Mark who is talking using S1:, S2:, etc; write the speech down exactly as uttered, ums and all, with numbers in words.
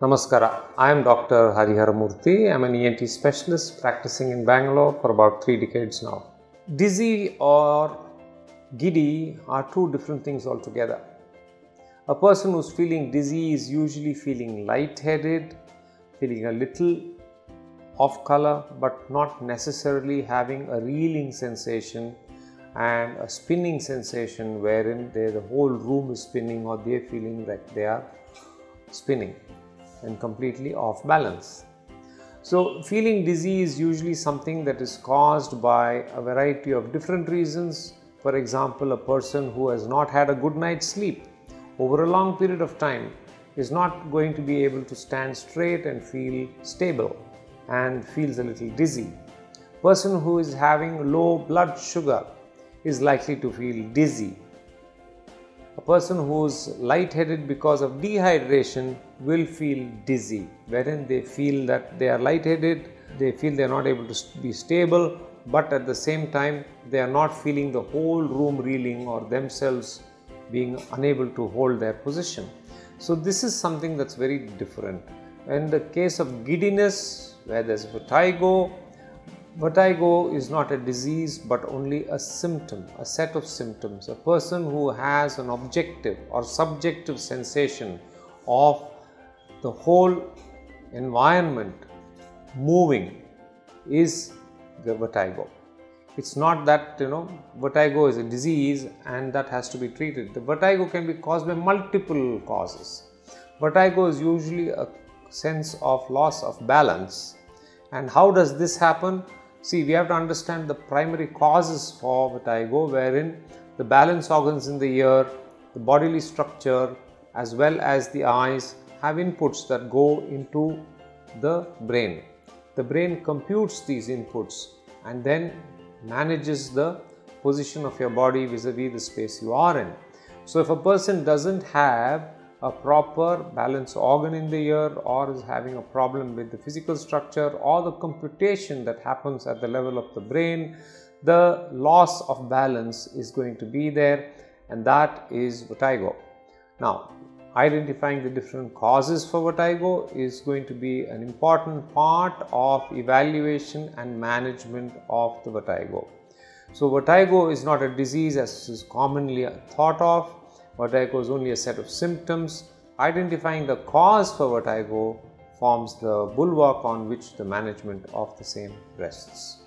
S1: Namaskara, I am Doctor Hariharamurthy. I am an E N T specialist practicing in Bangalore for about three decades now. Dizzy or giddy are two different things altogether. A person who is feeling dizzy is usually feeling lightheaded, feeling a little off color, but not necessarily having a reeling sensation and a spinning sensation wherein the whole room is spinning or they are feeling like they are spinning and completely off balance. So feeling dizzy is usually something that is caused by a variety of different reasons. For example, a person who has not had a good night's sleep over a long period of time is not going to be able to stand straight and feel stable and feels a little dizzy. Person who is having low blood sugar is likely to feel dizzy. A person who is lightheaded because of dehydration will feel dizzy, wherein they feel that they are lightheaded, they feel they are not able to be stable, but at the same time they are not feeling the whole room reeling or themselves being unable to hold their position. So this is something that's very different. In the case of giddiness, where there is vertigo, vertigo is not a disease but only a symptom, a set of symptoms. A person who has an objective or subjective sensation of the whole environment moving is the vertigo. It's not that, you know, vertigo is a disease and that has to be treated. The vertigo can be caused by multiple causes. Vertigo is usually a sense of loss of balance. And how does this happen? See, we have to understand the primary causes for vertigo, wherein the balance organs in the ear, the bodily structure, as well as the eyes have inputs that go into the brain. The brain computes these inputs and then manages the position of your body vis-a-vis the space you are in. So if a person doesn't have a proper balance organ in the ear or is having a problem with the physical structure or the computation that happens at the level of the brain, the loss of balance is going to be there, and that is vertigo. Now, identifying the different causes for vertigo is going to be an important part of evaluation and management of the vertigo. So vertigo is not a disease as is commonly thought of. Vertigo is only a set of symptoms. Identifying the cause for vertigo forms the bulwark on which the management of the same rests.